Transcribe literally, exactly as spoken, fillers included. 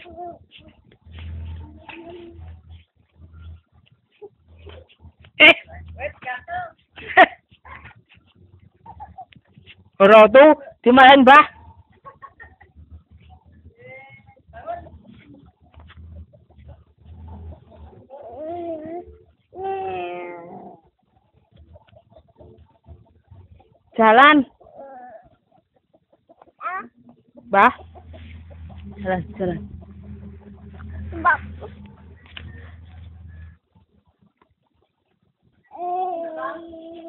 Eh. Ora tuh dimarahin, Bah. Jalan. Bah. Jalan, jalan. Mbak.